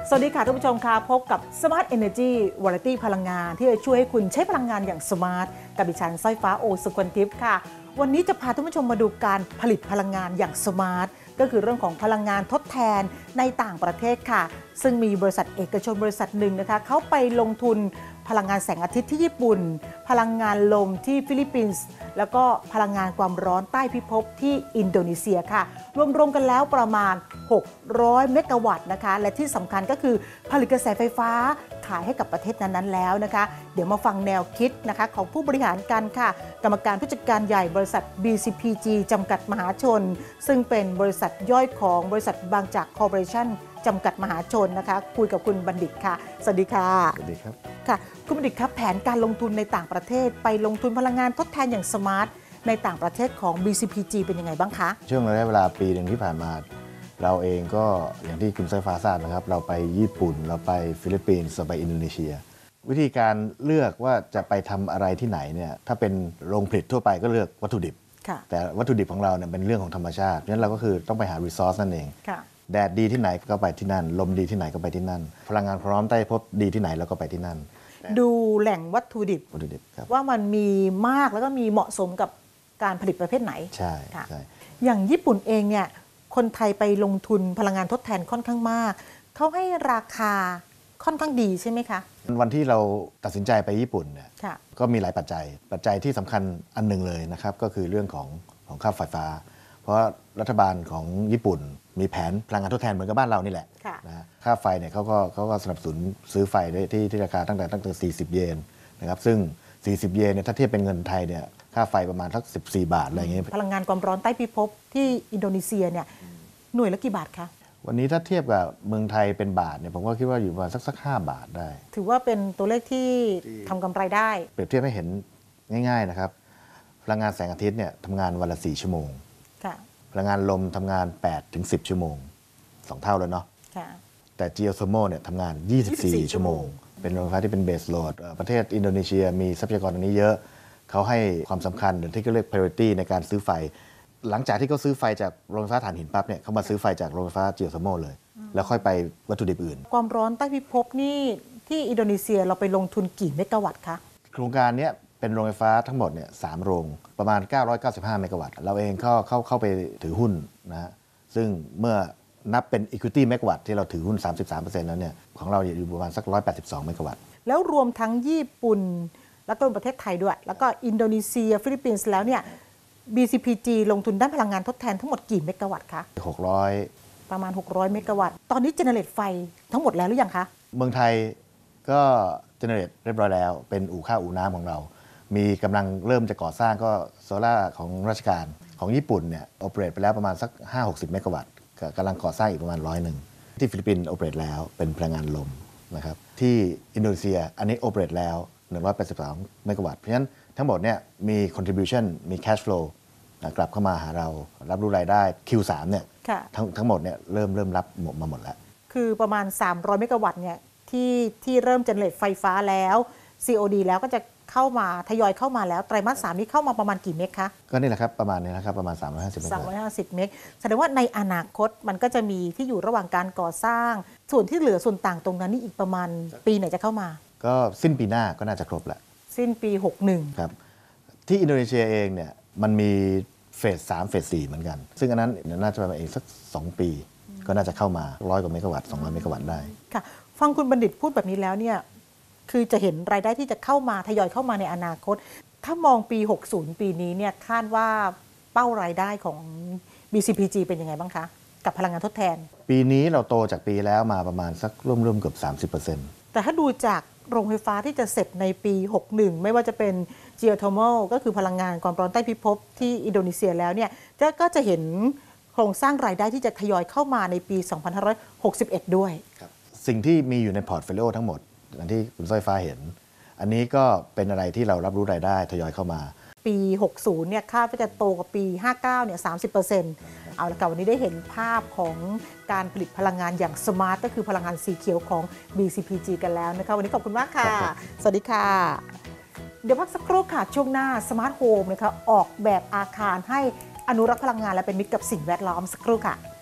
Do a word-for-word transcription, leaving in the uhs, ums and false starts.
สวัสดีค่ะท่านผู้ชมค่ะพบกับ Smart Energy Variety พลังงานที่จะช่วยให้คุณใช้พลังงานอย่างสมาร์ทกับดิฉันสร้อยฟ้าโอสุคนทิพย์ค่ะวันนี้จะพาท่านผู้ชมมาดูการผลิตพลังงานอย่างสมาร์ทก็คือเรื่องของพลังงานทดแทนในต่างประเทศค่ะซึ่งมีบริษัทเอกชนบริษัทหนึ่งนะคะเขาไปลงทุนพลังงานแสงอาทิตย์ที่ญี่ปุ่นพลังงานลมที่ฟิลิปปินส์แล้วก็พลังงานความร้อนใต้พิภพที่อินโดนีเซียค่ะรวมๆกันแล้วประมาณหกร้อยเมกะวัตต์นะคะและที่สำคัญก็คือผลิตกระแสไฟฟ้าขายให้กับประเทศนั้นๆแล้วนะคะเดี๋ยวมาฟังแนวคิดนะคะของผู้บริหารกันค่ะกรรมการผู้จัดการใหญ่บริษัท บี ซี พี จี จำกัดมหาชนซึ่งเป็นบริษัทย่อยของบริษัทบางจากคอร์ปอเรชั่นจำกัดมหาชนนะคะคุยกับคุณบัณฑิตค่ะสวัสดีค่ะสวัสดีครับค่ะคุณบัณฑิตครับแผนการลงทุนในต่างประเทศไปลงทุนพลังงานทดแทนอย่างสมาร์ทในต่างประเทศของ บี ซี พี จี เป็นยังไงบ้างคะช่วงระยะเวลาปีหนึ่งที่ผ่านมาเราเองก็อย่างที่คุณสายฟ้าทราบนะครับเราไปญี่ปุ่นเราไปฟิลิปปินส์เราไปอินโดนีเซียวิธีการเลือกว่าจะไปทำอะไรที่ไหนเนี่ยถ้าเป็นโรงผลิตทั่วไปก็เลือกวัตถุดิบแต่วัตถุดิบของเราเนี่ยเป็นเรื่องของธรรมชาติเพราะฉะนั้นเราก็คือต้องไปหา resource นั่นเองแดดดีที่ไหนก็ไปที่นั่นลมดีที่ไหนก็ไปที่นั่นพลังงานพร้อมใต้พิภพดีที่ไหนเราก็ไปที่นั่นดูแหล่งวัตถุดิบวัตถุดิบครับว่ามันมีมากแล้วก็มีเหมาะสมกับการผลิตประเภทไหนใช่ใช่อย่างญี่ปุ่นเองเนี่ยคนไทยไปลงทุนพลังงานทดแทนค่อนข้างมากเขาให้ราคาค่อนข้างดีใช่ไหมคะวันที่เราตัดสินใจไปญี่ปุ่นเนี่ยก็มีหลายปัจจัยปัจจัยที่สำคัญอันหนึ่งเลยนะครับก็คือเรื่องของของค่าไฟฟ้าเพราะรัฐบาลของญี่ปุ่นมีแผนพลังงานทดแทนเหมือนกับบ้านเรานี่แหละนะค่าไฟเนี่ยเขาก็เขาก็สนับสนุนซื้อไฟได้ที่ที่ราคาตั้งแต่ตั้งแต่สี่สิบเยนนะครับซึ่งสี่สิบเยนเนี่ยถ้าเทียบเป็นเงินไทยเนี่ยค่าไฟประมาณสักสิบสี่บาทอะไรอย่างเงี้ยพลังงานความร้อนใต้พิภพที่อินโดนีเซียเนี่ยหน่วยละกี่บาทคะวันนี้ถ้าเทียบกับเมืองไทยเป็นบาทเนี่ยผมก็คิดว่าอยู่ประมาณสักสักห้าบาทได้ถือว่าเป็นตัวเลขที่ทำกำไรได้เปรียบเทียบให้เห็นง่ายๆนะครับพลังงานแสงอาทิตย์เนี่ยทำงานวันละสี่ชั่วโมงพลังงานลมทำงานแปดถึงสิบชั่วโมงสองเท่าแล้วเนาะแต่ Geothermal เนี่ยทำงานยี่สิบสี่ชั่วโมงเป็นโรงไฟฟ้าที่เป็นเบสโหลดประเทศอินโดนีเซียมีทรัพยากรตรงนี้เยอะเขาให้ความสำคัญหรือที่เขาเรียก priority ในการซื้อไฟหลังจากที่เขาซื้อไฟจากโรงไฟฟ้าถ่านหินปั๊บเนี่ยเขามาซื้อไฟจากโรงไฟฟ้า Geothermal เลยแล้วค่อยไปวัตถุดิบอื่นความร้อนใต้พิภพนี่ที่อินโดนีเซียเราไปลงทุนกี่เมกะวัตต์คะโครงการนี้เป็นโรงไฟฟ้าทั้งหมดเนี่ยสามโรงประมาณเก้าร้อยเก้าสิบห้าเมกะวัตต์เราเองเข้าเข้าเข้าไปถือหุ้นนะฮะซึ่งเมื่อนับเป็น equity เมกะวัตต์ที่เราถือหุ้น สามสิบสามเปอร์เซ็นต์ แล้วเนี่ยของเราอยู่ประมาณสักหนึ่งร้อยแปดสิบสองเมกะวัตต์แล้วรวมทั้งญี่ปุ่นแล้วก็ประเทศไทยด้วยแล้วก็อินโดนีเซียฟิลิปปินส์แล้วเนี่ย บี ซี พี จี ลงทุนด้านพลังงานทดแทนทั้งหมดกี่เมกะวัตต์คะหกร้อยประมาณหกร้อยเมกะวัตต์ตอนนี้เจเนเรตไฟทั้งหมดแล้วหรือยังคะเมืองไทยก็เจเนเรตเรียบร้อยแล้วเป็นอู่ข้าวอู่น้ำของเรามีกำลังเริ่มจะก่อสร้างก็โซล่าของราชการของญี่ปุ่นเนี่ยโอเปเรตไปแล้วประมาณสัก ห้าถึงหกสิบ เมกะวัตต์กำลังก่อสร้างอีกประมาณร้อยหนึ่งที่ฟิลิปปินส์โอเปเรตแล้วเป็นพลังงานลมนะครับที่อินโดนีเซียอันนี้โอเปเรตแล้วหนึ่งร้อยแปดสิบสองเมกะวัตต์เพราะฉะนั้นทั้งหมดเนี่ยมี contribution มี cash flow กลับเข้ามาหาเรารับรู้รายได้ คิว สาม เนี่ยทั้งทั้งหมดเนี่ยเริ่มเริ่มรับหมดมาหมดแล้วคือประมาณสามร้อยเมกะวัตต์เนี่ยที่ที่เริ่มเจเนเรตไฟฟ้าแล้ว ซี โอ ดี แล้วก็จะเข้ามาทยอยเข้ามาแล้วไตรมาสสามนี้เข้ามาประมาณกี่เมกคะก็นี่แหละครับประมาณนี้นะครับประมาณสามร้อยห้าสิบเมกสามร้อยห้าสิบเมกแสดงว่าในอนาคตมันก็จะมีที่อยู่ระหว่างการก่อสร้างส่วนที่เหลือส่วนต่างตรงนั้นนี่อีกประมาณปีไหนจะเข้ามาก็สิ้นปีหน้าก็น่าจะครบแหละสิ้นปีหกสิบเอ็ดครับที่อินโดนีเซียเองเนี่ยมันมีเฟสสามเฟสสี่เหมือนกันซึ่งอันนั้นน่าจะประมาณอีกสักสองปีก็น่าจะเข้ามาร้อยกว่าเมกะวัตต์สองร้อยเมกะวัตต์ได้ค่ะฟังคุณบัณฑิตพูดแบบนี้แล้วเนี่ยคือจะเห็นรายได้ที่จะเข้ามาทยอยเข้ามาในอนาคตถ้ามองปีหกสิบปีนี้เนี่ยคาดว่าเป้ารายได้ของ บี ซี พี จี เป็นยังไงบ้างคะกับพลังงานทดแทนปีนี้เราโตจากปีแล้วมาประมาณสักร่วมๆเกือบ สามสิบเปอร์เซ็นต์แต่ถ้าดูจากโรงไฟฟ้าที่จะเสร็จในปีหกสิบเอ็ดไม่ว่าจะเป็น Geothermal ก็คือพลังงานความร้อนใต้พิภพที่อินโดนีเซียแล้วเนี่ยก็จะเห็นโครงสร้างรายได้ที่จะทยอยเข้ามาในปีสองพันห้าร้อยหกสิบเอ็ดด้วยสิ่งที่มีอยู่ในพอร์ตโฟลิโอทั้งหมดอย่างที่คุณสร้อยฟ้าเห็นอันนี้ก็เป็นอะไรที่เรารับรู้รายได้ทยอยเข้ามาปีหกสิบเนี่ยคาดว่าจะโตกว่าปีห้าสิบเก้าเนี่ย สามสิบเปอร์เซ็นต์ เอาละค่ะวันนี้ได้เห็นภาพของการผลิตพลังงานอย่างสมาร์ทก็คือพลังงานสีเขียวของ บี ซี พี จี กันแล้วนะคะวันนี้ขอบคุณมากค่ะสวัสดีค่ะเดี๋ยวพักสักครู่ค่ะช่วงหน้าสมาร์ทโฮมนะคะออกแบบอาคารให้อนุรักษ์พลังงานและเป็นมิตรกับสิ่งแวดล้อมสักครู่ค่ะ